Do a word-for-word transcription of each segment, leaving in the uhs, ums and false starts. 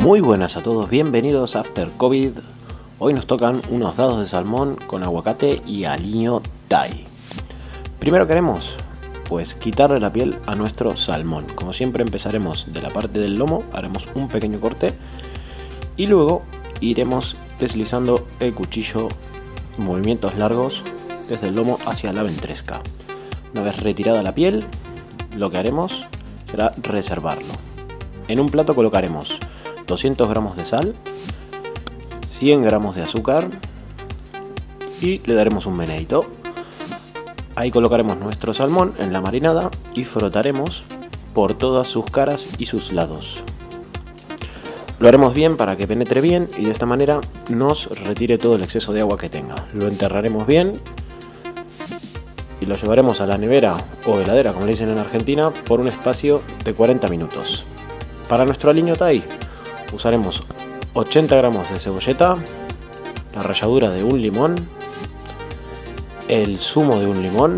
Muy buenas a todos, bienvenidos a After COVID. Hoy nos tocan unos dados de salmón con aguacate y aliño Thai. Primero queremos pues quitarle la piel a nuestro salmón. Como siempre empezaremos de la parte del lomo, haremos un pequeño corte y luego iremos deslizando el cuchillo en movimientos largos desde el lomo hacia la ventresca. Una vez retirada la piel, lo que haremos será reservarlo. En un plato colocaremos doscientos gramos de sal, cien gramos de azúcar y le daremos un meneíto. Ahí colocaremos nuestro salmón en la marinada y frotaremos por todas sus caras y sus lados. Lo haremos bien para que penetre bien y de esta manera nos retire todo el exceso de agua que tenga. Lo enterraremos bien y lo llevaremos a la nevera o heladera, como le dicen en Argentina, por un espacio de cuarenta minutos. Para nuestro aliño Thai usaremos ochenta gramos de cebolleta, la ralladura de un limón, el zumo de un limón,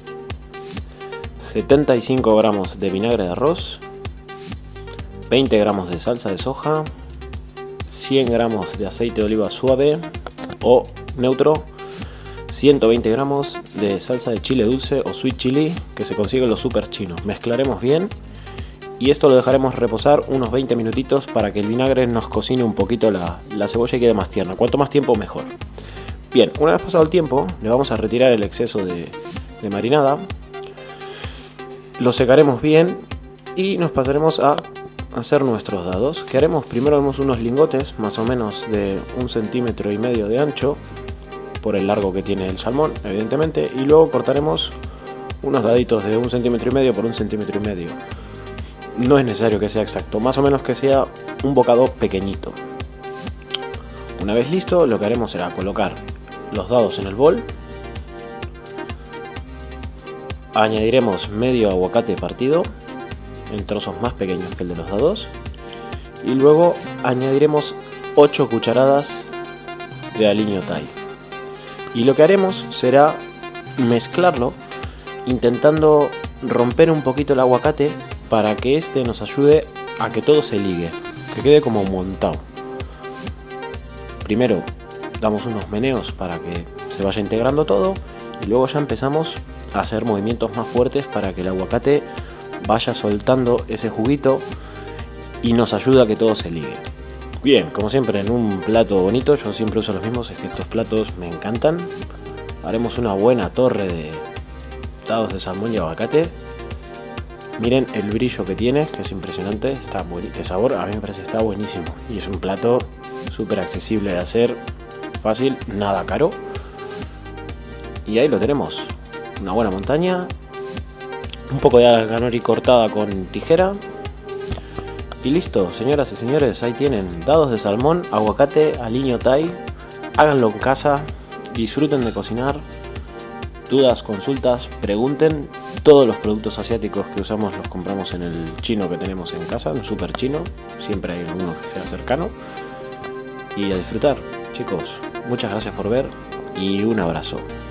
setenta y cinco gramos de vinagre de arroz, veinte gramos de salsa de soja, cien gramos de aceite de oliva suave o neutro, ciento veinte gramos de salsa de chile dulce o sweet chili que se consigue en los super chinos. Mezclaremos bien y esto lo dejaremos reposar unos veinte minutitos para que el vinagre nos cocine un poquito la, la cebolla y quede más tierna. Cuanto más tiempo mejor. Bien, una vez pasado el tiempo le vamos a retirar el exceso de, de marinada, lo secaremos bien y nos pasaremos a hacer nuestros dados. Que haremos? Primero haremos unos lingotes más o menos de un centímetro y medio de ancho por el largo que tiene el salmón, evidentemente, y luego cortaremos unos daditos de un centímetro y medio por un centímetro y medio. No es necesario que sea exacto, más o menos que sea un bocado pequeñito. Una vez listo, lo que haremos será colocar los dados en el bol, añadiremos medio aguacate partido en trozos más pequeños que el de los dados y luego añadiremos ocho cucharadas de aliño Thai. Y lo que haremos será mezclarlo intentando romper un poquito el aguacate para que este nos ayude a que todo se ligue, que quede como montado. Primero damos unos meneos para que se vaya integrando todo y luego ya empezamos a hacer movimientos más fuertes para que el aguacate vaya soltando ese juguito y nos ayuda a que todo se ligue. Bien, como siempre en un plato bonito, yo siempre uso los mismos, es que estos platos me encantan. Haremos una buena torre de dados de salmón y aguacate. Miren el brillo que tiene, que es impresionante, está buenísimo. De sabor a mí me parece que está buenísimo. Y es un plato súper accesible de hacer, fácil, nada caro. Y ahí lo tenemos, una buena montaña, un poco de alga nori cortada con tijera. Y listo, señoras y señores, ahí tienen dados de salmón, aguacate, aliño Thai. Háganlo en casa, disfruten de cocinar. Dudas, consultas, pregunten. Todos los productos asiáticos que usamos los compramos en el chino que tenemos en casa, un super chino. Siempre hay alguno que sea cercano. Y a disfrutar, chicos. Muchas gracias por ver y un abrazo.